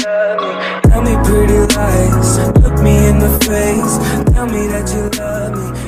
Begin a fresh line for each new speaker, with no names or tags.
love me. Tell me pretty lies, look me in the face. Tell me that you love me.